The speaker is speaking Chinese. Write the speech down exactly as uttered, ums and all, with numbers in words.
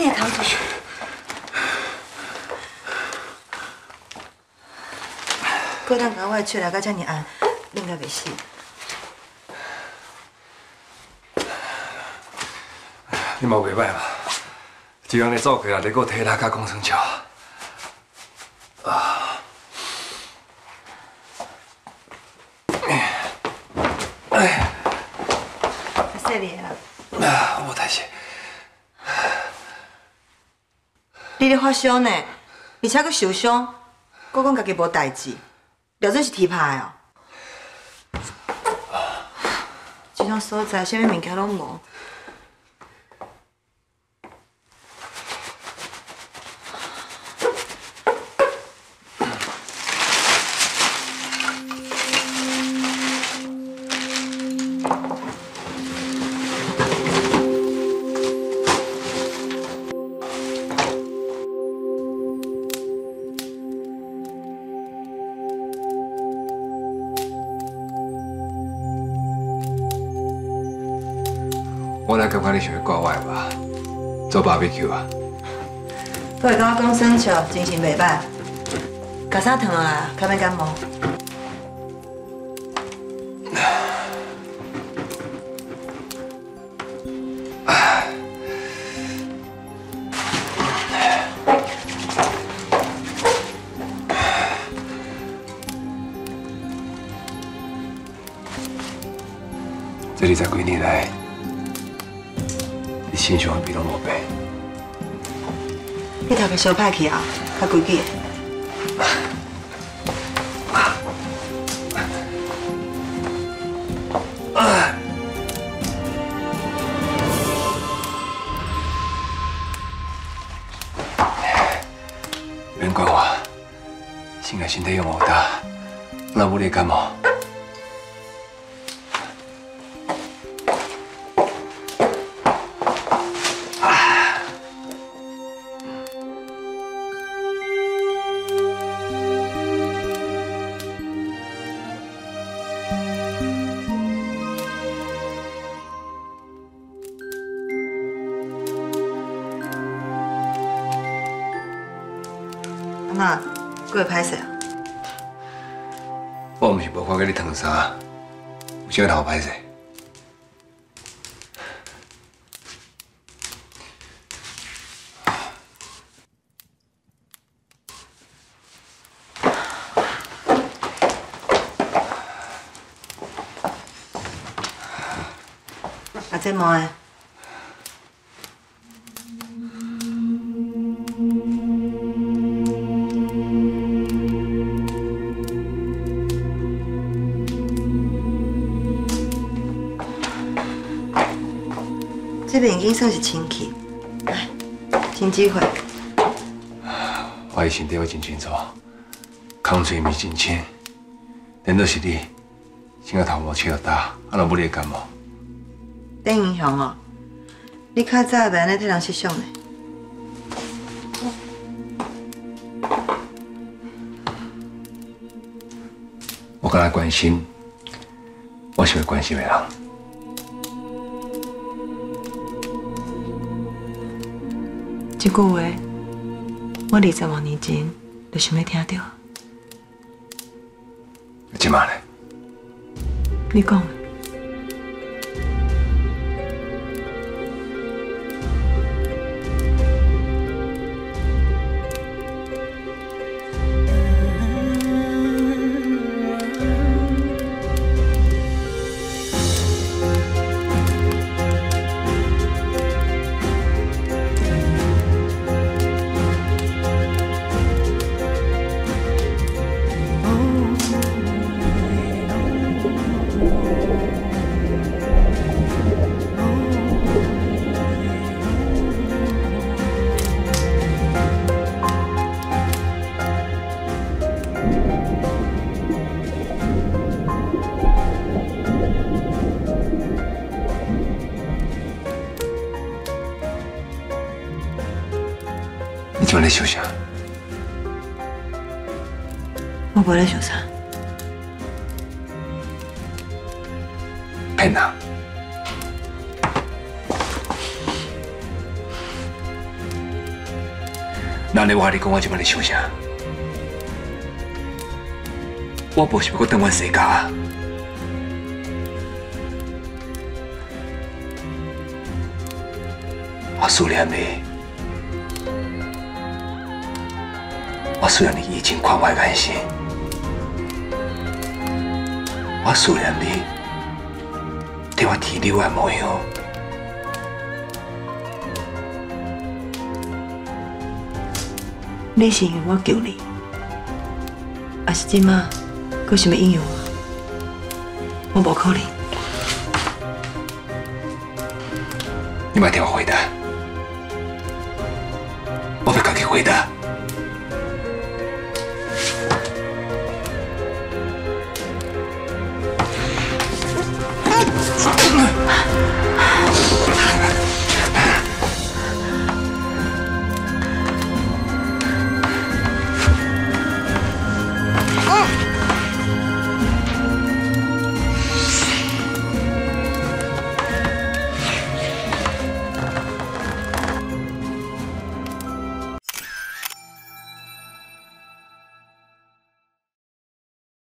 你也逃出去。过当甲我的喙来甲遮尔暗，啉甲袂死。 你嘛袂歹嘛，一样咧做过啊，你个体力甲讲成笑。啊！哎， 谢你啦。 啊，无代志。 你咧发烧呢，而且佫受伤，佫讲家己无代志，了准是天拍的哦。这种所在，啥物物件拢无。 我来感觉你想要挂我吧，做 B B Q 啊。 我会甲我讲生笑，精神袂歹，甲衫烫落来，较免感冒。 这二十几年来。 你身上比拢无变， 你头壳烧歹去后，较规矩。 免管我，现在身体又无大，那无你感冒。 那，佫会歹势啊？ 我毋是无看过你烫衫，有啥头歹势？ 啊，这毛的。 这边已经算是清气，来，新机会。 我的身体我真清楚，空嘴面真清，难道是你？怎啊头毛切到大，啊若不你感冒？ 顶英雄哦，你较早袂安尼替人设想呢。 我敢来关心，我是要关心的人。 这句话，我二十多年前就想要听到。 即马呢？ 你讲。 你今晚在想啥？ 我无咧想啥。 骗人！ 那你话你讲我即摆咧想啥？我无想要等阮世家。我思念你，我思念你以前宽怀眼神，我思念你对我提溜的模样。 你是因为我救你，还是即马搁想要引诱我？我无可能。 你莫替我回答，我要家己回答。